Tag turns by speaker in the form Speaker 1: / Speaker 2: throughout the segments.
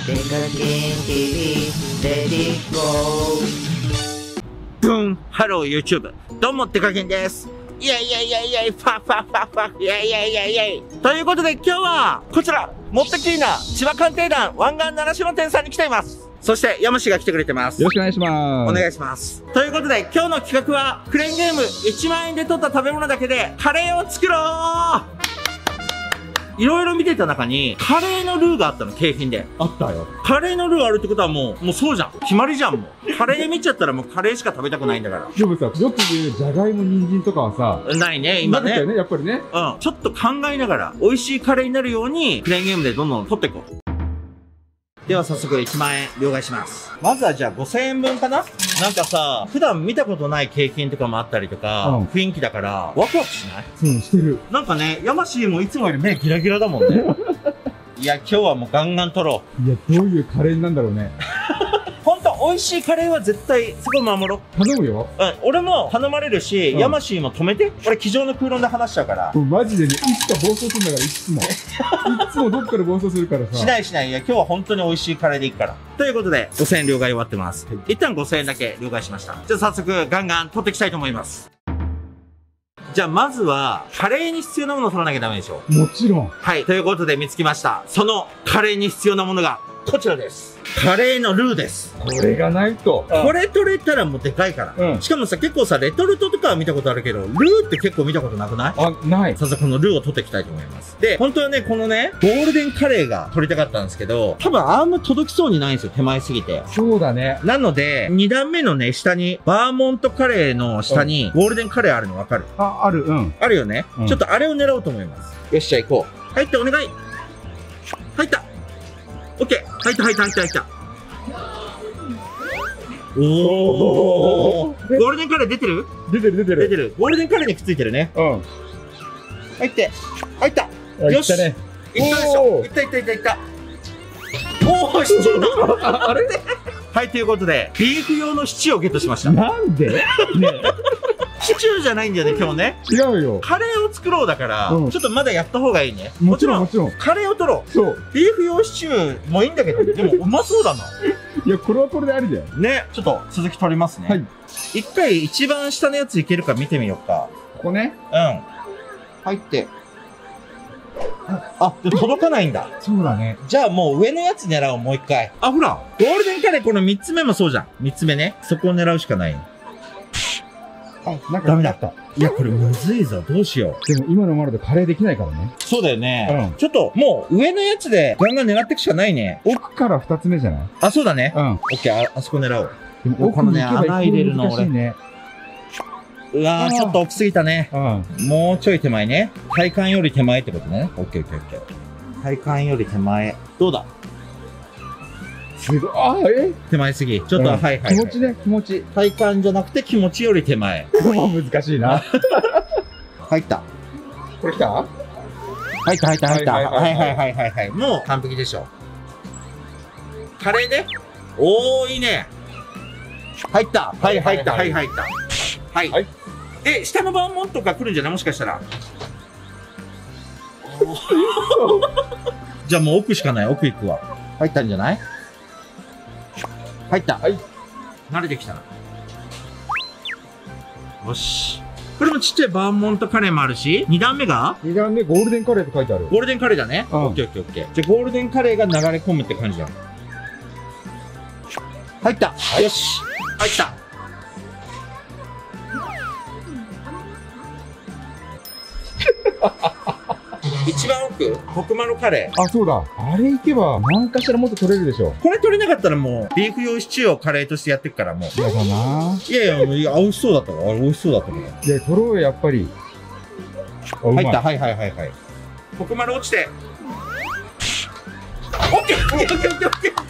Speaker 1: デカキン TV レディゴー。
Speaker 2: ブンハロー YouTube。どうもデカキンです。イェイイェイイェイイェイファファファファイェイイェイイェイイェイ。ということで今日はこちらもったきりな千葉鑑定団湾岸習志野店さんに来ています。そして山氏が来てくれてます。
Speaker 3: よろしくお願いします。
Speaker 2: お願いします。ということで今日の企画はクレーンゲーム1万円で取った食べ物だけでカレーを作ろう。いろいろ見てた中にカレーのルーがあったの、景品で。
Speaker 3: あったよ。
Speaker 2: カレーのルーあるってことはもうそうじゃん。決まりじゃん、もう。カレー見ちゃったらもうカレーしか食べたくないんだから。
Speaker 3: でもさ、よく言うじゃがいも、人参とかはさ、
Speaker 2: ないね、今ね。
Speaker 3: なかったよね、やっぱりね。
Speaker 2: うん。ちょっと考えながら、美味しいカレーになるように、クレーンゲームでどんどん取っていこう。では早速1万円両替します。まずはじゃあ5000円分かな。なんかさ、普段見たことない景品とかもあったりとか、雰囲気だからワクワクしない？
Speaker 3: うん、してる。
Speaker 2: なんかね、ヤマシーもいつもより目ギラギラだもんね。いや、今日はもうガンガン取ろう。
Speaker 3: いや、どういうカレーなんだろうね。
Speaker 2: ほんと美味しいカレーは絶対そこ守ろう。
Speaker 3: 頼むよ。
Speaker 2: うん、俺も頼まれるし、
Speaker 3: うん、
Speaker 2: ヤマシーも止めて。俺机上の空論で話しちゃうから。
Speaker 3: マジでね、いつか暴走するんだから、いつも。いつもどっかで暴走するからさ。
Speaker 2: しないしない。いや、今日は本当に美味しいカレーでいくから。ということで、5000円両替終わってます。はい、一旦5000円だけ両替しました。じゃあ早速ガンガン取っていきたいと思います。じゃあまずは、カレーに必要なものを取らなきゃダメでしょ。
Speaker 3: もちろん。
Speaker 2: はい。ということで見つけました。そのカレーに必要なものが、こちらです。カレーのルーです。
Speaker 3: これがないと。
Speaker 2: これ取れたらもうでかいから。うん。しかもさ、結構さ、レトルトとかは見たことあるけど、ルーって結構見たことなくない？
Speaker 3: あ、ない。
Speaker 2: さあこのルーを取っていきたいと思います。で、本当はね、このね、ゴールデンカレーが取りたかったんですけど、多分あんま届きそうにないんですよ、手前すぎて。
Speaker 3: そうだね。
Speaker 2: なので、2段目のね、下に、バーモントカレーの下に、ゴールデンカレーあるのわかる？
Speaker 3: あ、ある。うん。
Speaker 2: あるよね。ちょっとあれを狙おうと思います。よし、じゃあ行こう。入って、お願い。入った。オッケー。入った。おー。ゴールデンカレー出てる？出てる。ゴールデンカレーにくっついてるね。うん。入って。入った。よし。いったね。いったでしょ。いった。おー、シチューだ。あれね。はい、ということで、ビーフ用のシチューをゲットしました。
Speaker 3: なんで？ね。
Speaker 2: シチューじゃないんだよね、今日ね。
Speaker 3: 違うよ。
Speaker 2: カレーを作ろうだから、ちょっとまだやった方がいいね。
Speaker 3: もちろん。
Speaker 2: カレーを取ろう。
Speaker 3: そう。
Speaker 2: ビーフ用シチューもいいんだけど、でもうまそうだな。
Speaker 3: いや、これはこれでありだよ。
Speaker 2: ね、ちょっと続き取りますね。はい。一回一番下のやついけるか見てみようか。
Speaker 3: ここね。
Speaker 2: うん。入って。あ、届かないんだ。
Speaker 3: そうだね。
Speaker 2: じゃあもう上のやつ狙おう、もう一回。あ、ほら。ゴールデンカレーこの3つ目もそうじゃん。3つ目ね。そこを狙うしかない。
Speaker 3: あ、なんか
Speaker 2: ダメだった。いや、これむずいぞ。どうしよ
Speaker 3: う。でも今のままだとカレーできないからね。
Speaker 2: そうだよね。ちょっと、もう上のやつでガンガン狙っていくしかないね。
Speaker 3: 奥から2つ目じゃない？あ、
Speaker 2: そうだね。オッケー、あそこ狙おう。でもこのね、穴入れるの俺。うわー、ちょっと奥すぎたね。もうちょい手前ね。体幹より手前ってことね。オッケー。体幹より手前。どうだ？
Speaker 3: すごい。あ、
Speaker 2: 手前すぎ。ちょっと、はい。
Speaker 3: 気持ちね、気持ち。
Speaker 2: 体幹じゃなくて気持ちより手前。
Speaker 3: 難しいな。
Speaker 2: 入った。
Speaker 3: これ来た？
Speaker 2: 入った。はい。もう完璧でしょ。カレーね。おー、いいね。入った。はい。はい。で、下のバーモントが来るんじゃない？もしかしたら。じゃあもう奥しかない。奥行くわ。入ったんじゃない？入った。はい。慣れてきたな。よし。これもちっちゃいバーモントカレーもあるし、2段目が
Speaker 3: ?2 段目ゴールデンカレーって書いてある。
Speaker 2: ゴールデンカレーだね。オッケー。じゃあゴールデンカレーが流れ込むって感じだ。入った。よし。入った。一番奥、コクマロカレー。
Speaker 3: あ、そうだ。あれ行けば、何かしらもっと取れるでしょ。
Speaker 2: これ取れなかったらもう、ビーフ用シチューをカレーとしてやっていくからもう。
Speaker 3: やだな。
Speaker 2: いや、美味しそうだったわ。美味しそうだったから。
Speaker 3: いや、取ろうよ、やっぱり。
Speaker 2: 入った。はい。コクマロ落ちて。オッケー。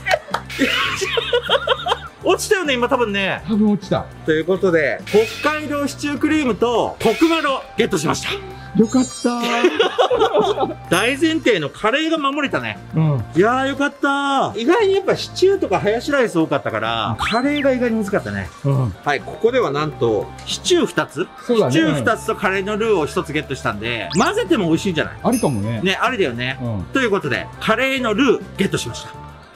Speaker 2: 落ちたよね、今多分ね。
Speaker 3: 多分落ちた。
Speaker 2: ということで、北海道シチュークリームとコクマロゲットしました。
Speaker 3: よかった
Speaker 2: ー。大前提のカレーが守れたね。いやーよかったー。意外にやっぱシチューとかハヤシライス多かったから、カレーが意外に難かったね。はい、ここではなんと、シチュー2つ？
Speaker 3: そうだね。
Speaker 2: シチュー2つとカレーのルーを1つゲットしたんで、混ぜても美味しいんじゃない？
Speaker 3: ありかもね。
Speaker 2: ね、ありだよね。ということで、カレーのルーゲットしました。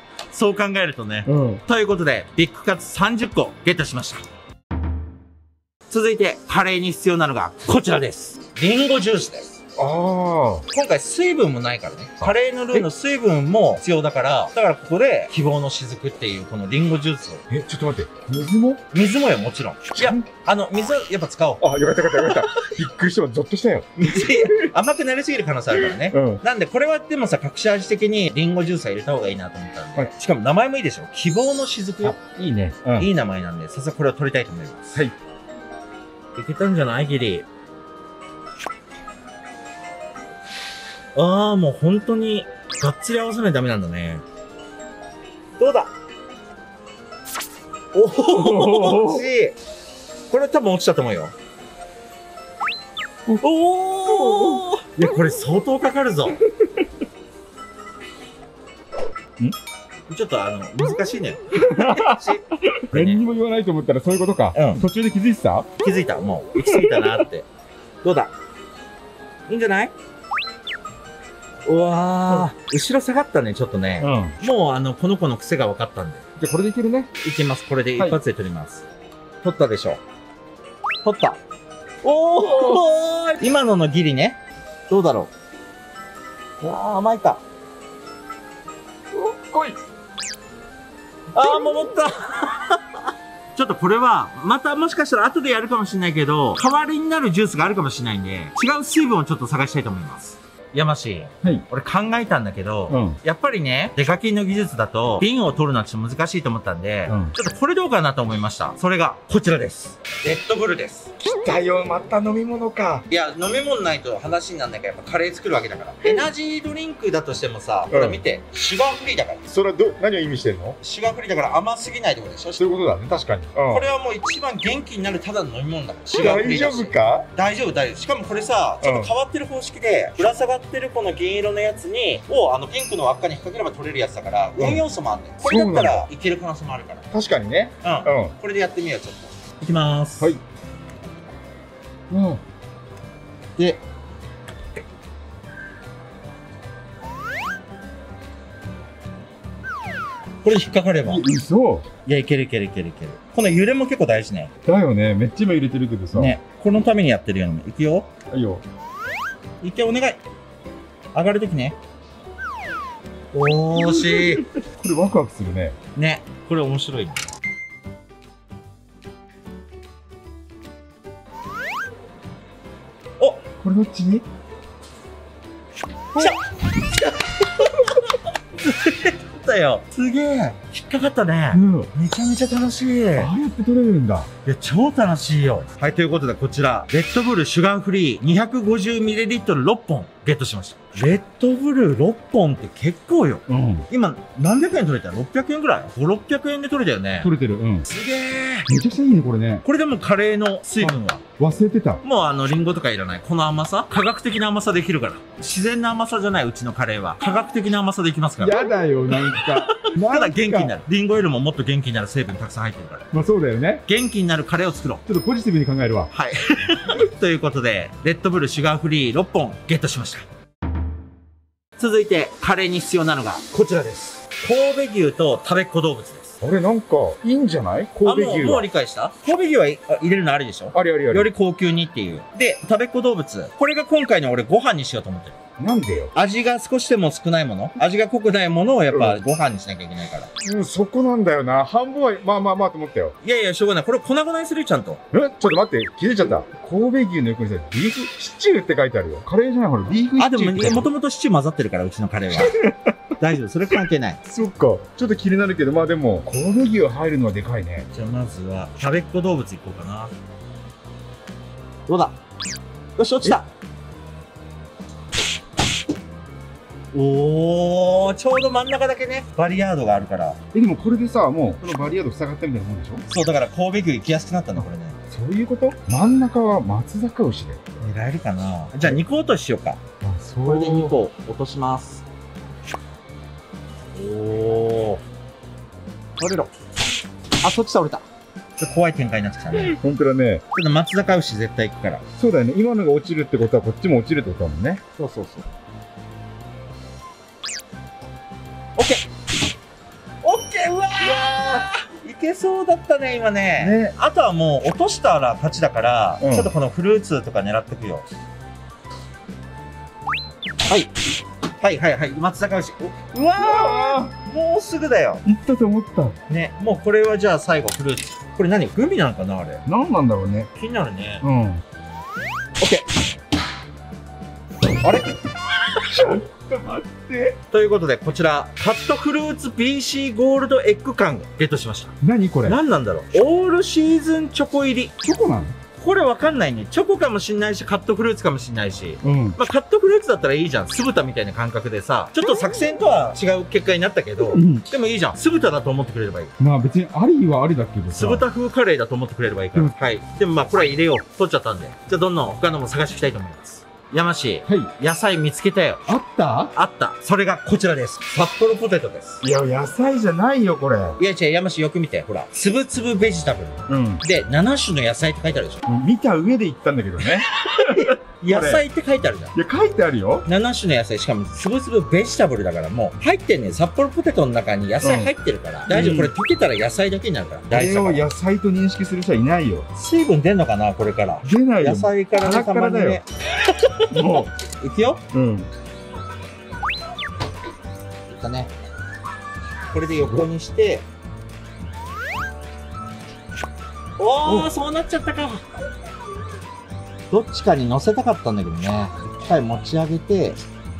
Speaker 2: そう考えるとね。ということで、ビッグカツ30個ゲットしました。続いて、カレーに必要なのがこちらです。リンゴジュースです。今回水分もないからね。カレーのルーの水分も必要だから、ここで希望の雫っていうこのリンゴジュースを。
Speaker 3: ちょっと待って。水も
Speaker 2: よ、もちろん。いや、水やっぱ使おう。
Speaker 3: よかった。びっくりしてゾッとしたよ。
Speaker 2: 甘くなりすぎる可能性あるからね。なんで、これはでもさ、隠し味的にリンゴジュースは入れた方がいいなと思ったんで。しかも名前もいいでしょ。希望の雫よ。
Speaker 3: いいね。
Speaker 2: いい名前なんで、早速これを取りたいと思います。はい。いけたんじゃないギリ。もう本当に、がっつり合わせないとダメなんだね。どうだ惜しい。これ多分落ちたと思うよ。いや、これ相当かかるぞ。ちょっと難しいね。
Speaker 3: 何にも言わないと思ったらそういうことか。途中で気づいてた？
Speaker 2: 気づいた。もう、行き過ぎたなって。どうだいいんじゃない？うわー、後ろ下がったね、ちょっとね。もうこの子の癖が分かったんで。
Speaker 3: じゃあこれでいけるね。
Speaker 2: いけます。これで一発で取ります。取ったでしょ。取った。今のギリね。どうだろう。甘いか。
Speaker 3: 来い。
Speaker 2: 戻ったちょっとこれは、またもしかしたら後でやるかもしれないけど、代わりになるジュースがあるかもしれないんで、違う水分をちょっと探したいと思います。山氏、俺考えたんだけど、やっぱりね、デカキンの技術だと、瓶を取るのはちょっと難しいと思ったんで、ちょっとこれどうかなと思いました。それが、こちらです。レッドブルです。
Speaker 3: 来たよ、また飲み物か。
Speaker 2: いや、飲み物ないと話になんないから、やっぱカレー作るわけだから。エナジードリンクだとしてもさ、これ見て、シュガーフリーだから。
Speaker 3: それは何を意味してんの？
Speaker 2: シュガーフリーだから甘すぎないってことでしょ？
Speaker 3: そういうことだね、確かに。
Speaker 2: これはもう一番元気になるただの飲み物だから。シュガーフリーだし。
Speaker 3: 大丈夫か？
Speaker 2: 大丈夫。しかもこれさ、ちょっと変わってる方式で、ぶら下がってるこの銀色のやつに、ピンクの輪っかに引っ掛ければ取れるやつだから、運要素もあるんだよ。これだったらいける可能性もあるから。
Speaker 3: 確かにね。
Speaker 2: これでやってみよう、ちょっと。いきまーす。はい。で、これ引っかかれば。
Speaker 3: 嘘？
Speaker 2: いや、いける。この揺れも結構大事ね。
Speaker 3: だよね。めっちゃ今揺れてるけどさ。ね。
Speaker 2: このためにやってるようなもん。いくよ。
Speaker 3: はいよ。
Speaker 2: いけ、お願い。上がるときね。惜しい。
Speaker 3: これワクワクするね。
Speaker 2: ね。これ面白い。お、
Speaker 3: これどっちに？
Speaker 2: だよ。すげえ。引っかかったね。めちゃめちゃ楽しい。
Speaker 3: ああやって取れるんだ。
Speaker 2: いや、超楽しいよ。はい、ということでこちら、レッドブルシュガーフリー 250ml 6本ゲットしました。 レッドブル6本って結構よ。
Speaker 3: うん。
Speaker 2: 今、何百円取れた ?600 円ぐらい ?5、600円で取れたよね。
Speaker 3: 取れてる。うん。
Speaker 2: すげえ。
Speaker 3: めちゃくちゃいいね、これね。
Speaker 2: これでもカレーの水分は
Speaker 3: 忘れてた。
Speaker 2: もうリンゴとかいらない。この甘さ科学的な甘さできるから。自然な甘さじゃない、うちのカレーは。科学的な甘さできますから。
Speaker 3: やだよ、なんか。
Speaker 2: ただ元気になる。リンゴよりももっと元気になる成分たくさん入ってるから。
Speaker 3: まあそうだよね。
Speaker 2: 元気になるカレーを作ろう。
Speaker 3: ちょっとポジティブに考えるわ。
Speaker 2: はい。ということで、レッドブルシュガーフリー6本ゲットしました。続いて、カレーに必要なのがこちらです。神戸牛と食べっ子動物です。
Speaker 3: あれ、なんか、いいんじゃない神戸牛
Speaker 2: もう
Speaker 3: は。
Speaker 2: 理解した？神戸牛は入れるのありでしょ？
Speaker 3: ありありあり。
Speaker 2: より高級にっていう。で、食べっ子動物。これが今回の俺ご飯にしようと思ってる。
Speaker 3: なんでよ。
Speaker 2: 味が少しでも少ないもの、味が濃くないものをやっぱご飯にしなきゃいけないから。
Speaker 3: うん、そこなんだよな。半分は、まあまあまあと思ったよ。
Speaker 2: いやいや、しょうがない。これ粉々にするよ、ちゃんと。
Speaker 3: ちょっと待って、気づいちゃった。神戸牛の横にさ、ビーフシチューって書いてあるよ。カレーじゃない、ほら、ビーフシチューって。
Speaker 2: あ、でも、もともとシチュー混ざってるから、うちのカレーは。大丈夫、それ関係ない。
Speaker 3: そっか。ちょっと気になるけど、まあでも、神戸牛入るのはでかいね。
Speaker 2: じゃあまずは、食べっ子動物いこうかな。どうだ？よし、落ちた。おー、ちょうど真ん中だけね、バリヤードがあるから。
Speaker 3: でもこれでさ、もう、このバリヤード塞がったみたいなもんでしょ？
Speaker 2: そう、だから神戸牛行きやすくなったの、これね。
Speaker 3: そういうこと？真ん中は松坂牛で。
Speaker 2: 狙えるかな？じゃあ肉落とししようか。
Speaker 3: あ、そう。
Speaker 2: これで2個落とします。おー。折れろ。あ、そっち倒れた。ちょっと怖い展開になってきたね。
Speaker 3: ほんとだね。
Speaker 2: ちょっと松坂牛絶対行くから。
Speaker 3: そうだよね。今のが落ちるってことはこっちも落ちるってことだもんね。
Speaker 2: そうそうそう。オッケーオッケー。うわーいけそうだったね、今ね。あとはもう落としたら勝ちだから、ちょっとこのフルーツとか狙ってくよ。はい。はいはいはい。松坂牛。うわーもうすぐだよ。
Speaker 3: いったと思った。
Speaker 2: ね、もうこれはじゃあ最後フルーツ。これ何？グミなのかなあれ。
Speaker 3: 何なんだろうね。
Speaker 2: 気になるね。
Speaker 3: うん。
Speaker 2: オッケー。あれ？
Speaker 3: ちょっと待って。
Speaker 2: ということで、こちら、カットフルーツ BC ゴールドエッグ缶ゲットしました。
Speaker 3: 何これ？
Speaker 2: 何なんだろう？オールシーズンチョコ入り。
Speaker 3: チョコなの？
Speaker 2: これわかんないね。チョコかもしんないし、カットフルーツかもしんないし。
Speaker 3: うん。
Speaker 2: まあ、カットフルーツだったらいいじゃん。酢豚みたいな感覚でさ、ちょっと作戦とは違う結果になったけど、
Speaker 3: うん、
Speaker 2: でもいいじゃん。酢豚だと思ってくれればいい。
Speaker 3: まあ別にありはありだけどさ。
Speaker 2: 酢豚風カレーだと思ってくれればいいから。はい。でもまあ、これは入れよう。取っちゃったんで。じゃあどんどん他のも探していきたいと思います。山氏、
Speaker 3: はい。
Speaker 2: 野菜見つけたよ。
Speaker 3: あった？
Speaker 2: あった。それがこちらです。札幌ポテトです。
Speaker 3: いや、野菜じゃないよ、これ。
Speaker 2: いや違う、山氏よく見て。ほら。つぶつぶベジタブル。
Speaker 3: うん。
Speaker 2: で、7種の野菜って書いてあるでしょ。
Speaker 3: 見た上で言ったんだけどね。
Speaker 2: 野菜って書いてあるじゃん。
Speaker 3: いや、書いてあるよ。
Speaker 2: 7種の野菜、しかもつぶつぶベジタブルだからもう入ってんねん。札幌ポテトの中に野菜入ってるから。大丈夫、これ溶けたら野菜だけになるから。大丈夫。
Speaker 3: これを野菜と認識する人はいないよ。
Speaker 2: 水分出んのかなこれから。
Speaker 3: 出ないよ。
Speaker 2: 野菜からね、たまにね。
Speaker 3: も
Speaker 2: う。いくよ。
Speaker 3: うん。
Speaker 2: いったね。これで横にして。おー、そうなっちゃったか。どっちかに乗せたかったんだけどね。一回持ち上げて。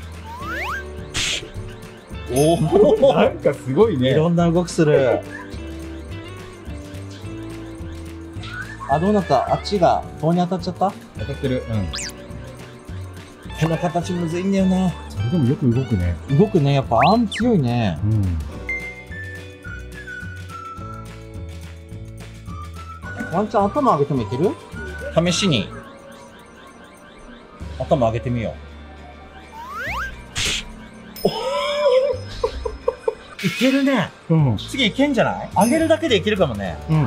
Speaker 2: おお、
Speaker 3: なんかすごいね。
Speaker 2: いろんな動きする。あ、どうなった？あっちが棒に当たっちゃった？
Speaker 3: 当たってる。うん。
Speaker 2: この形むずいんだよな。
Speaker 3: それでもよく動くね。
Speaker 2: 動くね。やっぱアーム強いね。
Speaker 3: うん。
Speaker 2: ワンちゃん頭上げてもいける？試しに。頭上げてみよう。いけるね。
Speaker 3: うん。
Speaker 2: 次いけんじゃない？上げるだけでいけるかもね。
Speaker 3: うん。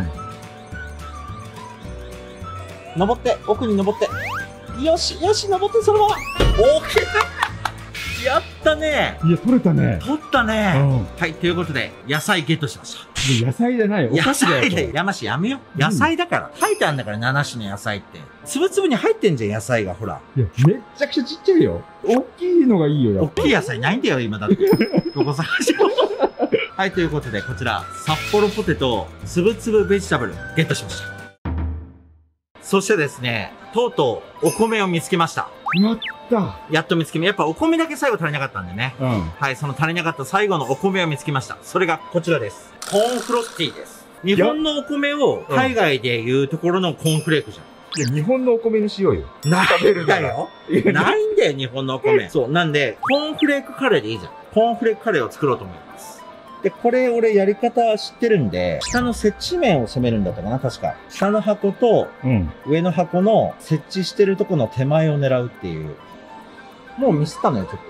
Speaker 2: 登って、奥に登って。よし、よし、登って、そのまま。オーケーやったね。
Speaker 3: いや、取れたね。
Speaker 2: 取ったね。
Speaker 3: うん。
Speaker 2: はい、ということで、野菜ゲットしました。
Speaker 3: 野菜じゃないよ。お菓子だよ。
Speaker 2: 野菜で、山氏やめよ。野菜だから。書いてあるんだから、7種の野菜って。つぶつぶに入ってんじゃん、野菜が、ほら。
Speaker 3: いや、めっちゃくちゃちっちゃいよ。大きいのがいいよ、やっぱ。
Speaker 2: 大きい野菜ないんだよ、今だって。どこ探しても。はい、ということで、こちら、札幌ポテト、つぶつぶベジタブル、ゲットしました。そしてですね、とうとう、お米を見つけました。
Speaker 3: やった。
Speaker 2: やっと見つけやっぱお米だけ最後足りなかったんでね。
Speaker 3: うん。
Speaker 2: はい、その足りなかった最後のお米を見つけました。それがこちらです。コーンフロッティです。日本のお米を海外でいうところのコーンフレークじゃん。
Speaker 3: いや、日本のお米にしようよ。
Speaker 2: ないんだよ。ないんだよ、日本のお米。そう、なんで、コーンフレークカレーでいいじゃん。コーンフレークカレーを作ろうと思います。で、これ俺やり方知ってるんで、下の接地面を攻めるんだったかな、確か。下の箱と、上の箱の設置してるとこの手前を狙うっていう。もうミスったのよ、ちょっ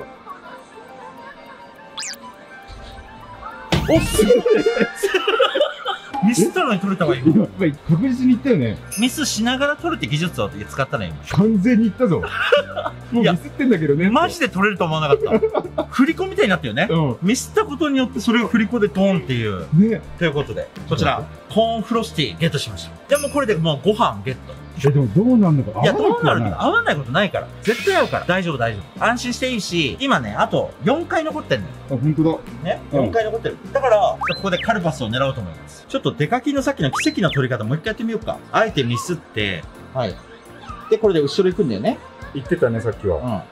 Speaker 2: と。おっすごいミスったのに取れたわ、今。
Speaker 3: やっぱり確実にいったよね。
Speaker 2: ミスしながら取るって技術を使ったのよ、今。
Speaker 3: 完全にいったぞ。もうミスってんだけどね。
Speaker 2: マジで取れると思わなかった。振り子みたいになったよね。ミスったことによってそれを振り子でドーンっていう。ね。ということで、こちら、コーンフロスティーゲットしました。でもこれでもうご飯ゲット。
Speaker 3: でもどうなんのか。
Speaker 2: いや、どうなるか合わないことないから。絶対合うから。大丈夫、大丈夫。安心していいし、今ね、あと4回残ってんのよ。
Speaker 3: あ、ほんとだ。
Speaker 2: ね、4回残ってる。だから、ここでカルパスを狙おうと思います。ちょっとデカキンのさっきの奇跡の取り方もう一回やってみようか。あえてミスって、はい。で、これで後ろ行くんだよね。
Speaker 3: 言ってたね、さっきは。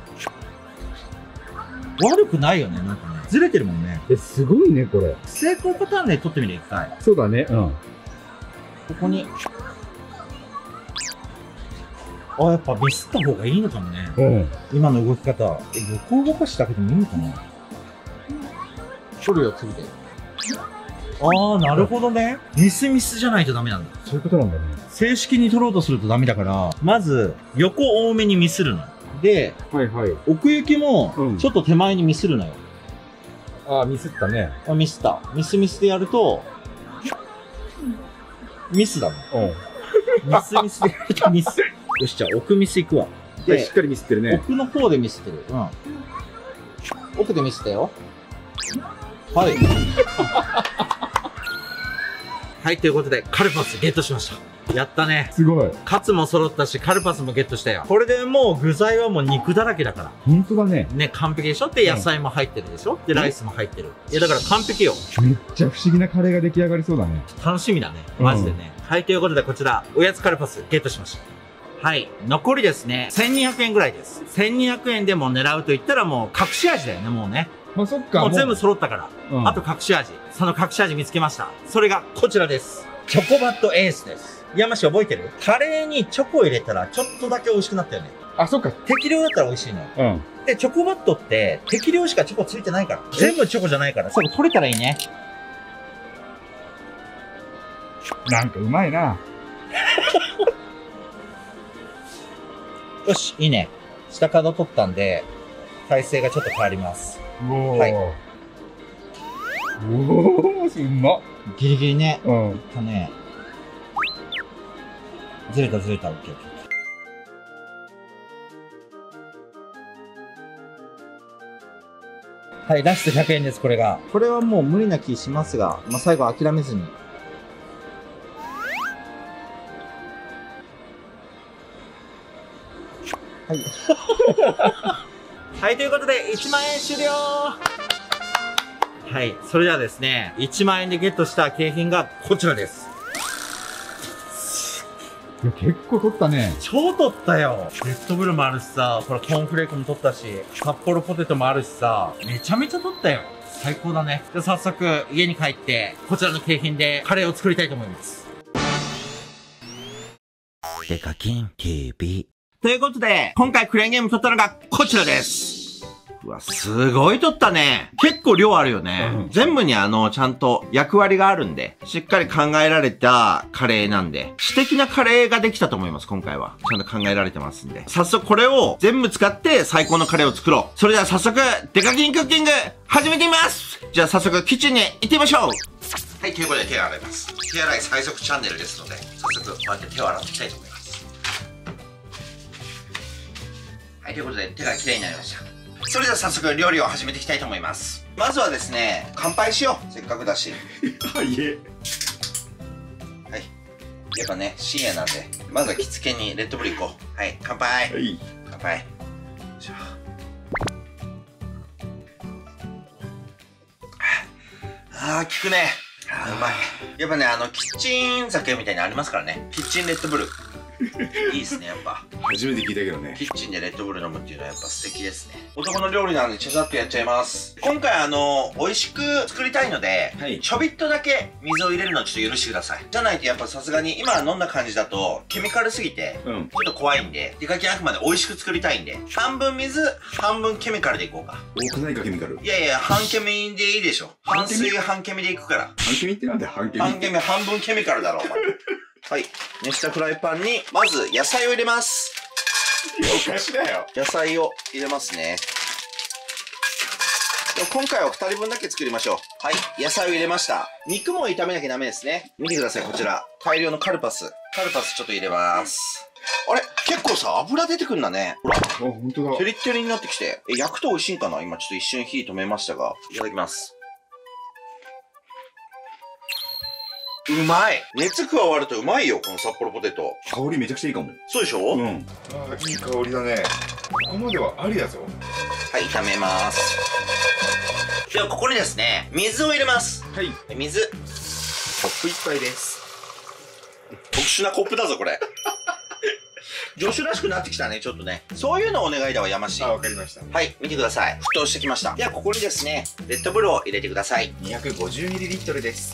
Speaker 2: 悪くないよね、なんかね。ずれてるもんね。
Speaker 3: すごいね、これ。
Speaker 2: 成功パターンで取ってみる、一回。
Speaker 3: そうだね、こ
Speaker 2: こに。あ、やっぱミスった方がいいのかもね。今の動き方。横動かしだけでもいいのかな。取るよ、次で。ああ、なるほどね。ミスじゃないとダメなんだ。
Speaker 3: そういうことなんだね。
Speaker 2: 正式に取ろうとするとダメだから、まず、横多めにミスるの。で、奥行きも、ちょっと手前にミスるのよ。
Speaker 3: ああ、ミスったね。
Speaker 2: あ、ミスった。ミスでやると、ミスだもん。ミスでやるとミス。よし、じゃあ奥ミスいくわ。
Speaker 3: で、しっかりミスってるね。
Speaker 2: 奥の方でミスってる。奥でミスったよ。はい。はい、ということで、カルパスゲットしました。やったね。
Speaker 3: すごい。
Speaker 2: カツも揃ったし、カルパスもゲットしたよ。これでもう具材はもう肉だらけだから。
Speaker 3: ほんとだね。
Speaker 2: ね、完璧でしょ。で、野菜も入ってるでしょ。で、ライスも入ってる。いや、だから完璧よ。
Speaker 3: めっちゃ不思議なカレーが出来上がりそうだね。
Speaker 2: 楽しみだね。マジでね。はい、ということで、こちら、おやつカルパスゲットしました。はい。残りですね、1200円ぐらいです。1200円でも狙うと言ったらもう隠し味だよね、もうね。
Speaker 3: まあ、そっか。
Speaker 2: もう全部揃ったから。あと隠し味。その隠し味見つけました。それがこちらです。チョコバットエースです。山氏覚えてる？カレーにチョコ入れたらちょっとだけ美味しくなったよね。
Speaker 3: あ、そっか。
Speaker 2: 適量だったら美味しいのよ。で、チョコバットって適量しかチョコついてないから。全部チョコじゃないから。それ取れたらいいね。
Speaker 3: なんかうまいな。
Speaker 2: よし、いいね。下角取ったんで、体勢がちょっと変わります。はい。
Speaker 3: おー、うまっ。
Speaker 2: ギリギリね。たね。ずれた、オッケーオッケー。はい、ラスト100円です、これが。これはもう無理な気しますが、まあ、最後諦めずに。はい。はい、ということで、1万円終了。はい、それではですね、1万円でゲットした景品がこちらです。
Speaker 3: いや、結構取ったね。
Speaker 2: 超取ったよ。レッドブルもあるしさ、これコーンフレークも取ったし、札幌ポテトもあるしさ、めちゃめちゃ取ったよ。最高だね。じゃあ早速、家に帰って、こちらの景品でカレーを作りたいと思います。デカキン TV。ということで、今回クレーンゲーム取ったのがこちらです。うわ、すごい取ったね。結構量あるよね。全部にちゃんと役割があるんで、しっかり考えられたカレーなんで、素敵なカレーができたと思います、今回は。ちゃんと考えられてますんで。早速これを全部使って最高のカレーを作ろう。それでは早速、デカキンクッキング、始めてみます。じゃあ早速キッチンに行ってみましょう。はい、ということで手を洗います。手洗い最速チャンネルですので、早速こうやって手を洗っていきたいと思います。はい、ということで手がきれいになりました。それでは早速料理を始めていきたいと思います。まずはですね、乾杯しよう。せっかくだし。
Speaker 3: はい。
Speaker 2: やっぱね、深夜なんで、まずは着付けにレッドブルいこう。はい、乾杯。
Speaker 3: はい。
Speaker 2: 乾杯。あー、効くね。あー、うまい。やっぱね、キッチン酒みたいにありますからね。キッチンレッドブル。いいっすね、やっぱ。
Speaker 3: 初めて聞いたけどね。
Speaker 2: キッチンでレッドブル飲むっていうのはやっぱ素敵ですね。男の料理なのでちゃちゃっとやっちゃいます。今回美味しく作りたいので、
Speaker 3: はい、
Speaker 2: ちょびっとだけ水を入れるのをちょっと許してください。じゃないとやっぱさすがに今飲んだ感じだとケミカルすぎて、ちょっと怖いんで、手書きあくまで美味しく作りたいんで、半分水、半分ケミカルでいこうか。
Speaker 3: 多くないかケミカル。
Speaker 2: いやいや、半ケミでいいでしょ。半水半ケミでいくから。
Speaker 3: 半ケミってなんだよ、半ケミ。
Speaker 2: 半ケミ半分ケミカルだろ、お前。はい。熱したフライパンに、まず野菜を入れます。
Speaker 3: おかしだよ。
Speaker 2: 野菜を入れますね。今回は2人分だけ作りましょう。はい。野菜を入れました。肉も炒めなきゃダメですね。見てください、こちら。大量のカルパス。カルパスちょっと入れます。あれ結構さ、油出てくんだね。ほら。あ、
Speaker 3: ほんとだ。
Speaker 2: テリッテリになってきて。焼くと美味しいんかな？今ちょっと一瞬火止めましたが。いただきます。うまい。熱加わるとうまいよ、この札幌ポテト。
Speaker 3: 香りめちゃくちゃいいかも。
Speaker 2: そうでしょ？
Speaker 3: うん。ああ、いい香りだね。ここまではありだぞ。
Speaker 2: はい、炒めます。では、ここにですね、水を入れます。
Speaker 3: はい。
Speaker 2: 水。コップ1杯です。特殊なコップだぞ、これ。助手らしくなってきたね、ちょっとね。そういうのお願いだわ、やましい。
Speaker 3: あ、わかりました。
Speaker 2: はい、見てください。沸騰してきました。では、ここにですね、レッドブルを入れてください。
Speaker 3: 250ml です。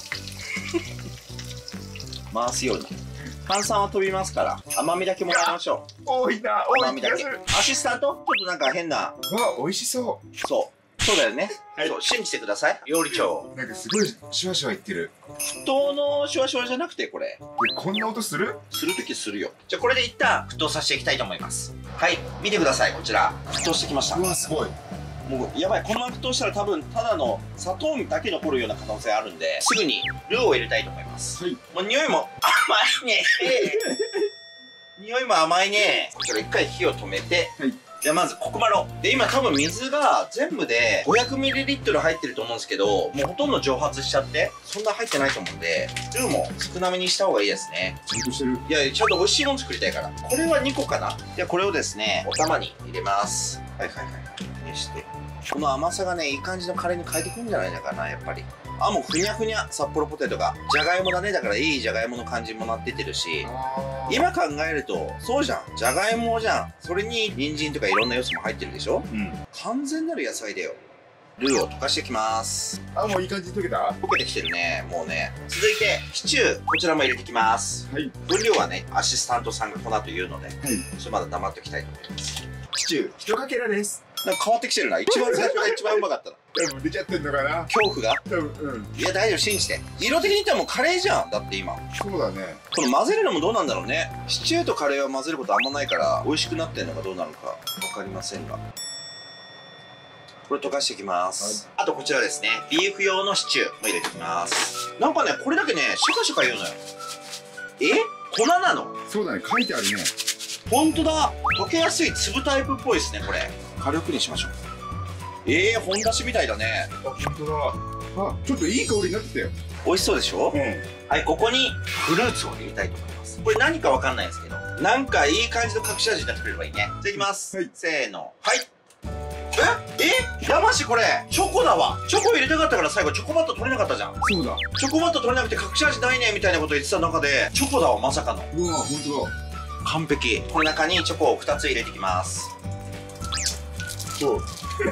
Speaker 2: 回すように。炭酸は飛びますから、甘みだけもらいましょう。
Speaker 3: 多いな、多い
Speaker 2: 甘みだけ。アシスタントちょっとなんか変な。
Speaker 3: わ、美味しそう。
Speaker 2: そうだよね。
Speaker 3: はい、
Speaker 2: そう、信じてください。料理長。
Speaker 3: なんかすごいシュワシュワいってる。
Speaker 2: 沸騰のシュワシュワじゃなくて、これ。
Speaker 3: こんな音する？
Speaker 2: するときするよ。じゃあこれで一旦沸騰させていきたいと思います。はい、見てください、こちら。沸騰してきました。
Speaker 3: うわ、すごい。
Speaker 2: もうやばい、このまま沸騰したら多分ただの砂糖だけ残るような可能性あるんで、すぐにルーを入れたいと思います。
Speaker 3: はい。
Speaker 2: もう匂いも甘いね。匂いも甘いね。こちら一回火を止めて、
Speaker 3: はい。
Speaker 2: じゃあまずコクマロ。で、今多分水が全部で 500ml 入ってると思うんですけど、もうほとんど蒸発しちゃって、そんな入ってないと思うんで、ルーも少なめにした方がいいですね。
Speaker 3: ちゃんとしてる。
Speaker 2: いや、ちゃんと美味しいもの作りたいから。これは2個かな。ではこれをですね、お玉に入れます。はいはいはい。熱して。この甘さがね、いい感じのカレーに変えてくるんじゃないのかな、やっぱり。あ、もうふにゃふにゃ、札幌ポテトが。じゃがいもだね。だからいいじゃがいもの感じもなっててるし。今考えると、そうじゃん。じゃがいもじゃん。それに人参とかいろんな要素も入ってるでしょ？うん。完全なる野菜だよ。ルーを溶かしていきます。あ、
Speaker 3: もういい感じに溶けた？
Speaker 2: 溶けてきてるね。もうね。続いて、シチュー。こちらも入れていきます。はい。分量はね、アシスタントさんがこの後言うので、はい。ちょっとまだ黙っておきたいと思います。
Speaker 3: シチュー、1かけらです。
Speaker 2: なんか変わってきてるな。一番最初が一番うまかったな。
Speaker 3: 多分出ちゃってんのかな。
Speaker 2: 恐怖が。
Speaker 3: 多分、
Speaker 2: いや、大丈夫、信じて。色的に言ったらもうカレーじゃん。だって今。
Speaker 3: そうだね。こ
Speaker 2: の混ぜるのもどうなんだろうね。シチューとカレーは混ぜることあんまないから、美味しくなってんのかどうなのかわかりませんが。これ溶かしていきます。はい、あとこちらですね。ビーフ用のシチューも入れていきます。なんかね、これだけね、シャカシャカ言うのよ。粉なの？
Speaker 3: そうだね、書いてあるね。
Speaker 2: ほんとだ。溶けやすい粒タイプっぽいですね、これ。軽くにしましょう。本だしみたいだね。
Speaker 3: あ、ほんとだ。あ、ちょっといい香りになってたよ。
Speaker 2: 美味しそうでしょ？
Speaker 3: うん。
Speaker 2: はい、ここにフルーツを入れたいと思います。これ何かわかんないですけど、なんかいい感じの隠し味になってくれればいいね。じゃあいきます。はい。せーの。はい。やましこれ、チョコだわ。チョコ入れたかったから最後チョコバット取れなかったじゃん。
Speaker 3: そうだ。
Speaker 2: チョコバット取れなくて隠し味ないねみたいなこと言ってた中で、チョコだわ、まさかの。
Speaker 3: うわ、ほんとだ。
Speaker 2: 完璧。この中にチョコを2つ入れていきます。そう。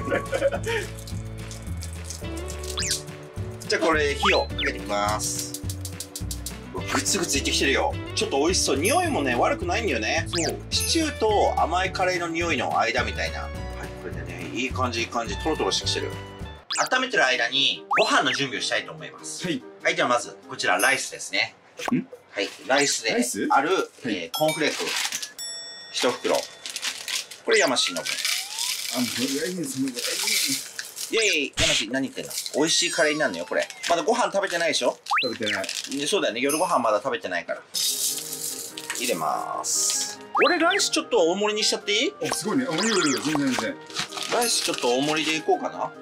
Speaker 2: じゃあこれ火をかけていきます。グツグツいってきてるよ。ちょっと美味しそう。匂いもね、悪くないんだよね。そう。シチューと甘いカレーの匂いの間みたいな。はい、これでね、いい感じいい感じ。トロトロしてきてる。温めてる間にご飯の準備をしたいと思います。はい。はい、じゃあまずこちらライスですね。はい、ライスである、コーンフレーク1袋。これヤマシの分。いやいやいや、ヤマシ何言ってんの？美味しいカレーになるのよ、これ。まだご飯食べてないでしょ？
Speaker 3: 食べてない。
Speaker 2: そうだよね、夜ご飯まだ食べてないから。入れまーす。俺ライスちょっと大盛りにしちゃっていい？
Speaker 3: すごいね。全然。
Speaker 2: ライスちょっと大盛りでいこうかな。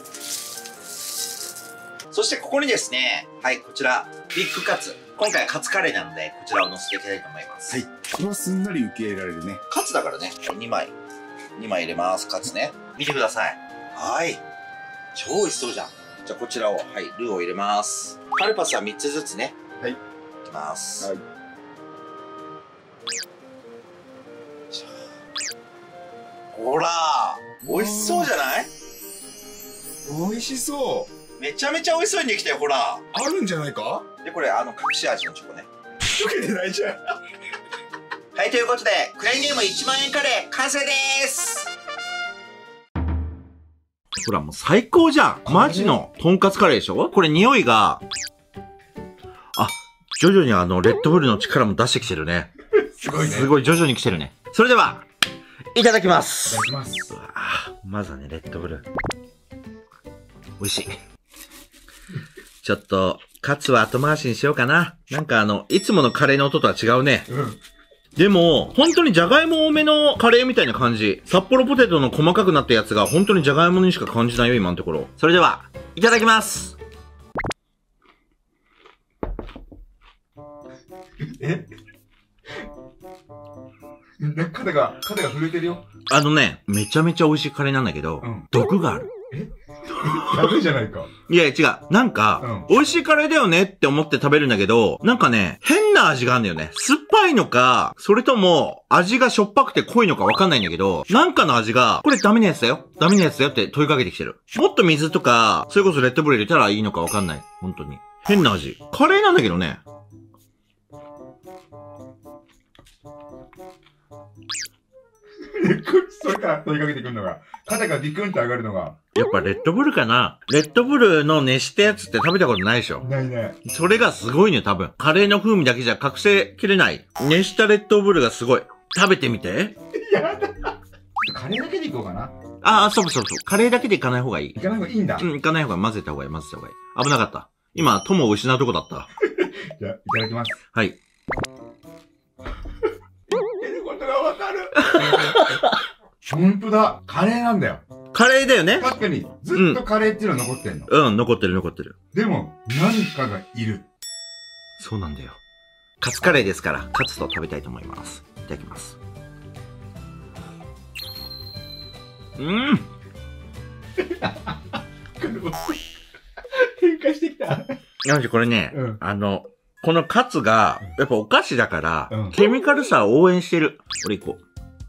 Speaker 2: そしてここにですね、はい、こちら、ビッグカツ。今回はカツカレーなので、こちらを乗せていきたいと思います。はい。
Speaker 3: これはすんなり受け入れられるね。
Speaker 2: カツだからね、2枚入れます、カツね。見てください。はい。超美味しそうじゃん。じゃあこちらを、はい、ルーを入れます。カルパスは3つずつね。はい。いきます。はい。 ほら、美味しそうじゃない？
Speaker 3: 美味しそう。
Speaker 2: めちゃめちゃ美味しそうにできたよ、ほら。
Speaker 3: あるんじゃないか？
Speaker 2: で、これ、隠し味のチョコね。
Speaker 3: 溶けてないじゃん。
Speaker 2: はい、ということで、クレーンゲーム1万円カレー完成でーす。ほら、もう最高じゃん。マジのとんかつカレーでしょ？これ匂いが、徐々にレッドブルの力も出してきてるね。
Speaker 3: すごいね。
Speaker 2: すごい、徐々に来てるね。それでは、いただきます。
Speaker 3: いただきます。
Speaker 2: まずはね、レッドブル。美味しい。ちょっと、カツは後回しにしようかな。なんかいつものカレーの音とは違うね。
Speaker 3: うん。
Speaker 2: でも、本当にジャガイモ多めのカレーみたいな感じ。札幌ポテトの細かくなったやつが本当にジャガイモにしか感じないよ、今のところ。それでは、いただきます。
Speaker 3: 肩が震えてるよ。
Speaker 2: めちゃめちゃ美味しいカレーなんだけど、毒がある。
Speaker 3: やべえじゃないか。
Speaker 2: いや違う。なんか、美味しいカレーだよねって思って食べるんだけど、なんかね、変な味があるんだよね。酸っぱいのか、それとも、味がしょっぱくて濃いのかわかんないんだけど、なんかの味が、これダメなやつだよ。ダメなやつだよって問いかけてきてる。もっと水とか、それこそレッドブル入れたらいいのかわかんない。本当に。変な味。カレーなんだけどね。
Speaker 3: それから問いかけてくるのが、肩がビクンと上がるのが。
Speaker 2: やっぱレッドブルかな？レッドブルの熱したやつって食べたことないでしょ？
Speaker 3: ないね。
Speaker 2: それがすごいね、多分。カレーの風味だけじゃ隠せきれない。熱したレッドブルがすごい。食べてみて。
Speaker 3: やだ。カレーだけでいこうかな。
Speaker 2: そう。カレーだけでいかない方がいい。
Speaker 3: いかない方がいいんだ。
Speaker 2: いかない方が混ぜた方がいい。危なかった。今、友を失うとこだった。
Speaker 3: じゃあ、いただきます。
Speaker 2: はい。
Speaker 3: 言ってることがわかる。本当だ。カレーなんだよ。
Speaker 2: カレーだよね。
Speaker 3: 確かに、ずっとカレーっていうのは残ってんの。
Speaker 2: 残ってる。
Speaker 3: でも、何かがいる。
Speaker 2: そうなんだよ。カツカレーですから、カツと食べたいと思います。いただきます。
Speaker 3: 変化してきた。
Speaker 2: これね、このカツが、やっぱお菓子だから、ケミカルさを応援してる。これいこう。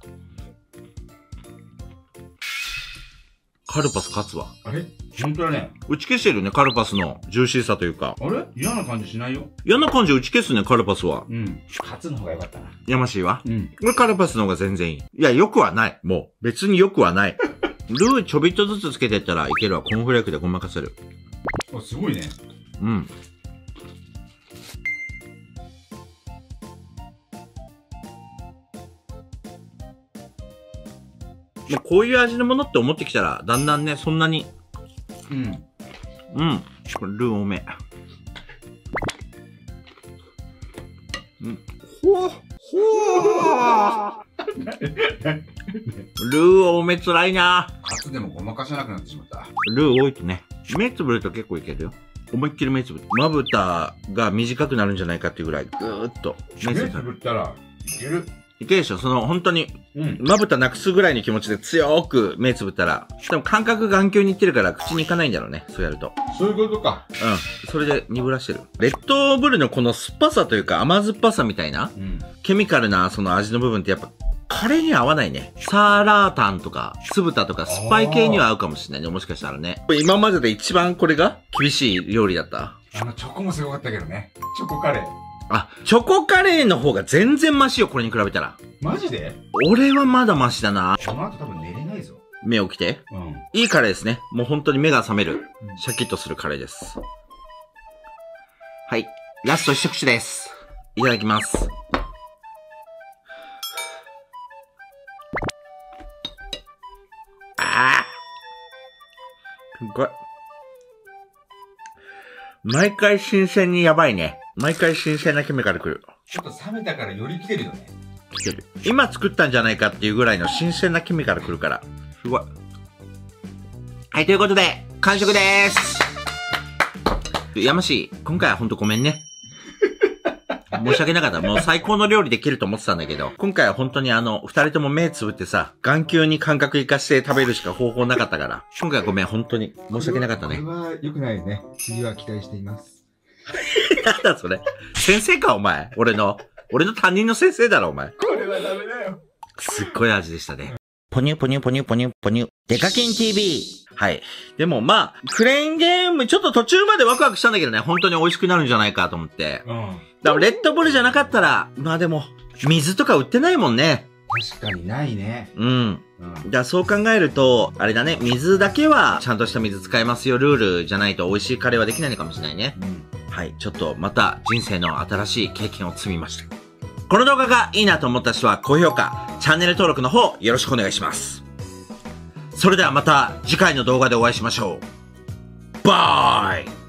Speaker 2: カルパスカツは。
Speaker 3: あれ本当だね。
Speaker 2: 打ち消してるね、カルパスのジューシーさというか。
Speaker 3: あれ嫌な感じしないよ。
Speaker 2: 嫌な感じ打ち消すね、カルパスは。
Speaker 3: カツの方が良かったな。
Speaker 2: やましいわ。これカルパスの方が全然いい。いや、良くはない。もう、別に良くはない。ルーちょびっとずつつけてったらいけるわ。コーンフレークでごまかせる。
Speaker 3: すごいね。
Speaker 2: こういう味のものって思ってきたら、だんだんね、そんなに。これルー多め。ルー多めつらいな。
Speaker 3: カツでもごまかせなくなってしまった。
Speaker 2: ルー多いとね。目つぶると結構いけるよ。思いっきり目つぶる。まぶたが短くなるんじゃないかっていうぐらい、ぐーっと。
Speaker 3: 目つぶったらいける。
Speaker 2: いけるでしょ？本当に、まぶたなくすぐらいの気持ちで強く目つぶったら、多分感覚眼球にいってるから口に行かないんだろうね。そうやると。
Speaker 3: そういうことか。
Speaker 2: それで鈍らしてる。レッドブルのこの酸っぱさというか甘酸っぱさみたいな、ケミカルなその味の部分ってやっぱ、カレーには合わないね。サーラータンとか、酢豚とか、スパイ系には合うかもしれないね。もしかしたらね。今までで一番これが厳しい料理だった。
Speaker 3: チョコもすごかったけどね。チョコカレー。
Speaker 2: チョコカレーの方が全然マシよ、これに比べたら。
Speaker 3: マジで？
Speaker 2: 俺はまだマシだな。
Speaker 3: この後多分寝れないぞ。
Speaker 2: 目起きて。いいカレーですね。もう本当に目が覚める。シャキッとするカレーです。はい。ラスト一口です。いただきます。すごい。毎回新鮮にやばいね。毎回新鮮なケミカル来る。
Speaker 3: ちょっと冷めたからより来てるよね。
Speaker 2: 来てる。今作ったんじゃないかっていうぐらいの新鮮なケミカル来るから。すごい。はい、ということで、完食でーす。やましい。今回はほんとごめんね。申し訳なかった。もう最高の料理できると思ってたんだけど、今回は本当に二人とも目つぶってさ、眼球に感覚活かして食べるしか方法なかったから、今回はごめん、本当に。申し訳なかったね。
Speaker 3: これは良くないよね。次は期待しています。
Speaker 2: なんだそれ。先生か、お前。俺の担任の先生だろ、お前。
Speaker 3: これはダメだよ。
Speaker 2: すっごい味でしたね。 ポニュポニュポニュポニュポニュ。デカキン TV。はい。でもまあ、クレーンゲーム、ちょっと途中までワクワクしたんだけどね、本当に美味しくなるんじゃないかと思って。うん。だからレッドブルじゃなかったら、まあでも、水とか売ってないもんね。
Speaker 3: 確かにないね。
Speaker 2: うん。だからそう考えると、あれだね、水だけはちゃんとした水使えますよルールじゃないと美味しいカレーはできないのかもしれないね。うん。はい。ちょっとまた人生の新しい経験を積みました。この動画がいいなと思った人は高評価、チャンネル登録の方よろしくお願いします。それではまた次回の動画でお会いしましょう。バイ。